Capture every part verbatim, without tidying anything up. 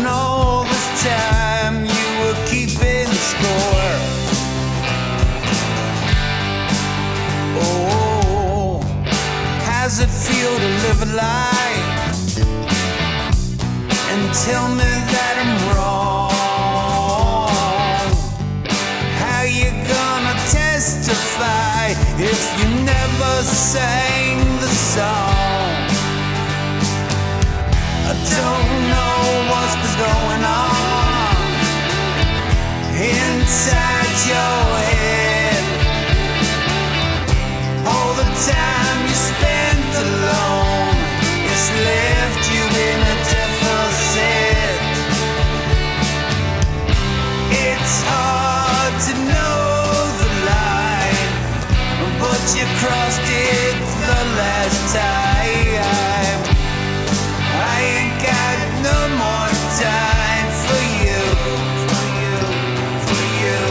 all this time you were keeping score. Oh, how's it feel to live a lie and tell me that I'm wrong? How you gonna testify if you never sang the song? I don't know what's been going on inside your head. All the time you spent alone, it's left you in a deficit. It's hard to know the line, but you crossed it the last time. I ain't got no more time for you, for you, for you.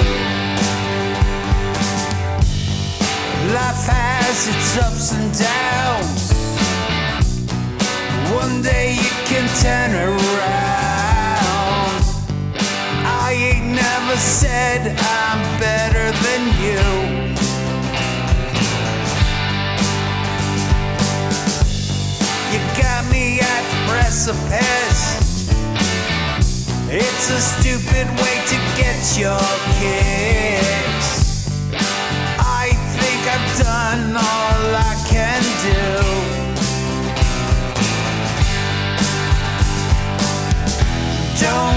Life has its ups and downs. One day you can turn around. I ain't never said I'm better than you. You got me at the precipice. It's a stupid way to get your kicks. I think I've done all I can do. Don't